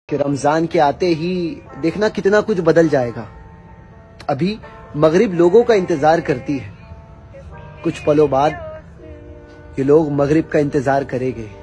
कि रमजान के आते ही देखना कितना कुछ बदल जाएगा। अभी मगरिब लोगों का इंतजार करती है, कुछ पलों बाद ये लोग मगरिब का इंतजार करेंगे।